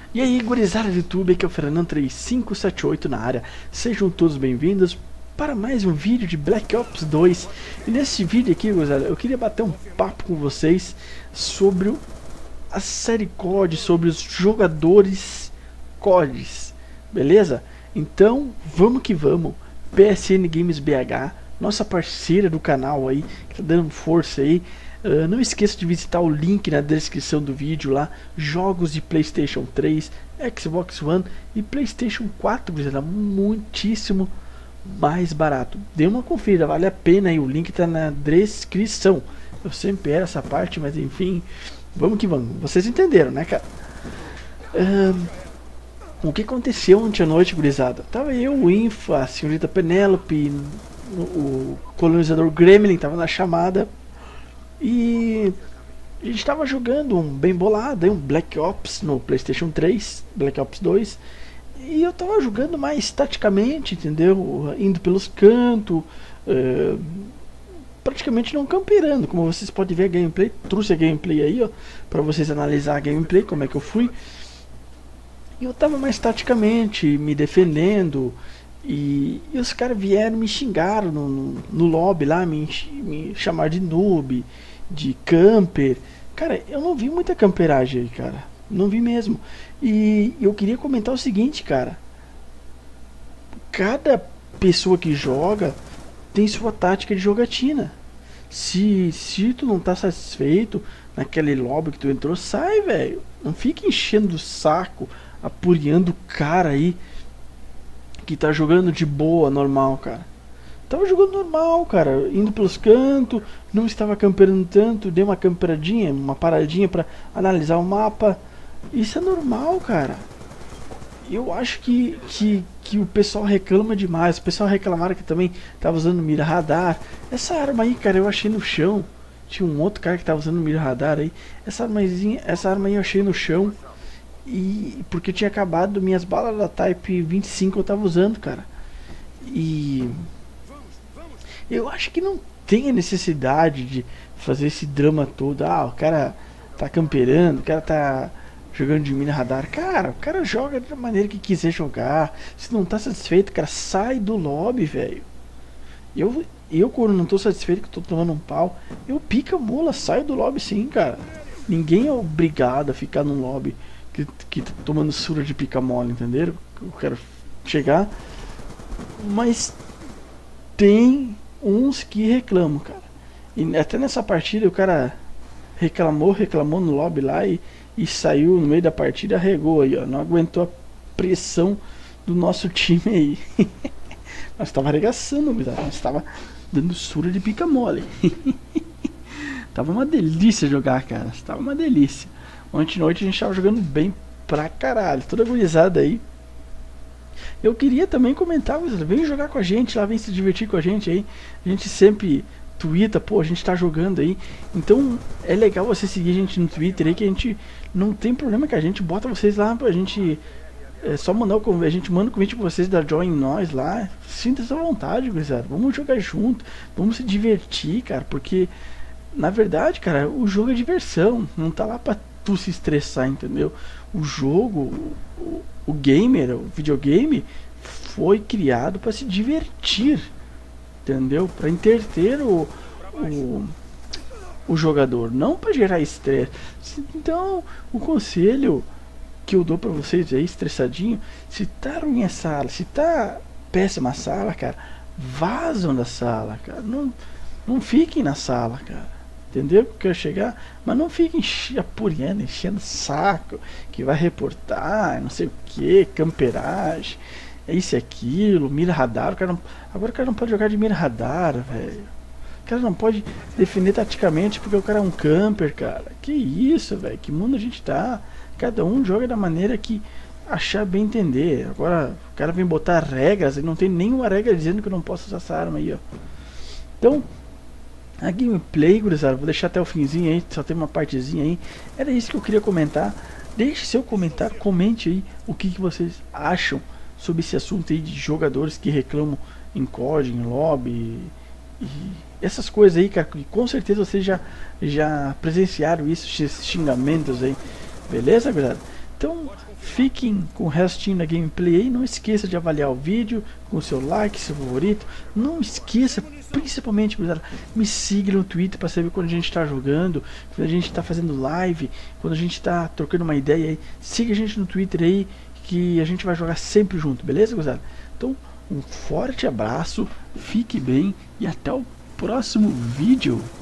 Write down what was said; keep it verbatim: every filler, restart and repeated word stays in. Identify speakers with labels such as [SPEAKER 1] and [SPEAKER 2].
[SPEAKER 1] E aí, gurizada do YouTube, aqui é o Fernando três cinco sete oito na área. Sejam todos bem-vindos para mais um vídeo de Black Ops dois. E nesse vídeo aqui, gurizada, eu queria bater um papo com vocês sobre o, a série C O D, sobre os jogadores C O Ds, beleza? Então, vamos que vamos. P S N Games B H, nossa parceira do canal aí, que tá dando força aí. Uh, não esqueça de visitar o link na descrição do vídeo lá. Jogos de PlayStation três, Xbox One e PlayStation quatro, era muitíssimo mais barato. Dê uma conferida, vale a pena aí. O link está na descrição. Eu sempre erro essa parte, mas enfim, vamos que vamos. Vocês entenderam, né, cara? Uh, o que aconteceu ontem à noite, gurizada? Tava eu, o Infa, a senhorita Penélope, o, o colonizador Gremlin tava na chamada. E a gente estava jogando um bem bolado, um Black Ops no PlayStation três, Black Ops dois. E eu estava jogando mais taticamente, entendeu? Indo pelos cantos, uh, praticamente não camperando. Como vocês podem ver a gameplay, trouxe a gameplay aí, ó, para vocês analisar a gameplay, como é que eu fui. E eu estava mais taticamente, me defendendo. E, e os caras vieram me xingaram no, no, no lobby lá, me, me chamaram de noob, de camper. Cara, eu não vi muita camperagem aí, cara. Não vi mesmo. E eu queria comentar o seguinte, cara. Cada pessoa que joga tem sua tática de jogatina. Se, se tu não tá satisfeito naquele lobby que tu entrou, sai, velho. Não fica enchendo o saco, apurriando o cara aí que tá jogando de boa, normal, cara. Tava jogando normal, cara, indo pelos cantos, não estava camperando tanto, dei uma camperadinha, uma paradinha pra analisar o mapa. Isso é normal, cara. Eu acho que, que, que o pessoal reclama demais. O pessoal reclamaram que também tava usando mira radar. Essa arma aí, cara, eu achei no chão. Tinha um outro cara que tava usando mira radar aí. Essa armazinha, essa arma aí eu achei no chão. E porque eu tinha acabado minhas balas da Type vinte e cinco, eu tava usando, cara. E eu acho que não tem a necessidade de fazer esse drama todo. Ah, o cara tá camperando, o cara tá jogando de mina radar. Cara, o cara joga da maneira que quiser jogar. Se não tá satisfeito, cara, sai do lobby, velho. Eu, eu quando não tô satisfeito, que tô tomando um pau, eu pica a mula, saio do lobby sim, cara. Ninguém é obrigado a ficar no lobby que, que tá tomando surra de pica mole, entenderam? Eu quero chegar. Mas tem uns que reclamam, cara. E até nessa partida o cara reclamou, reclamou no lobby lá e, e saiu no meio da partida, arregou aí, ó. Não aguentou a pressão do nosso time aí. Nós tava arregaçando, nós tava dando surra de pica mole. Tava uma delícia jogar, cara. Tava uma delícia. Ontem à noite a gente tava jogando bem pra caralho. Toda gurizada aí. Eu queria também comentar, vem jogar com a gente lá, vem se divertir com a gente aí. A gente sempre twitta, pô, a gente tá jogando aí. Então é legal você seguir a gente no Twitter aí, que a gente não tem problema, que a gente bota vocês lá pra gente. É só mandar o convite, a gente manda o convite pra vocês da Join nós lá. Sinta-se à vontade, gurizada. Vamos jogar junto, vamos se divertir, cara, porque na verdade, cara, o jogo é diversão, não tá lá pra tu se estressar, entendeu? O jogo, o, o gamer, o videogame foi criado para se divertir, entendeu? Para entreter o, o, o jogador, não para gerar estresse. Então, o conselho que eu dou para vocês aí, estressadinho, se tá ruim a sala, se tá péssima a sala, cara, vazam da sala, cara. Não, não fiquem na sala, cara. Entendeu? Que eu chegar, mas não fiquem apurando, enchendo o saco, que vai reportar, não sei o que, camperagem, é isso e aquilo, mira radar. O cara não, agora o cara não pode jogar de mira radar, velho. O cara não pode defender taticamente porque o cara é um camper, cara. Que isso, velho? Que mundo a gente tá? Cada um joga da maneira que achar bem entender. Agora o cara vem botar regras e não tem nenhuma regra dizendo que eu não posso usar essa arma aí, ó. Então, a gameplay, gurizada, vou deixar até o finzinho aí, só tem uma partezinha aí. Era isso que eu queria comentar. Deixe seu comentário, comente aí o que, que vocês acham sobre esse assunto aí de jogadores que reclamam em C O D, em lobby e essas coisas aí, cara, que com certeza vocês já, já presenciaram isso, esses xingamentos aí. Beleza, gurizada? Então, fiquem com o restinho da gameplay aí. Não esqueça de avaliar o vídeo com o seu like, seu favorito. Não esqueça, principalmente, gurizada, me siga no Twitter para saber quando a gente está jogando, quando a gente está fazendo live, quando a gente está trocando uma ideia aí. Siga a gente no Twitter aí, que a gente vai jogar sempre junto, beleza, gurizada? Então, um forte abraço, fique bem e até o próximo vídeo.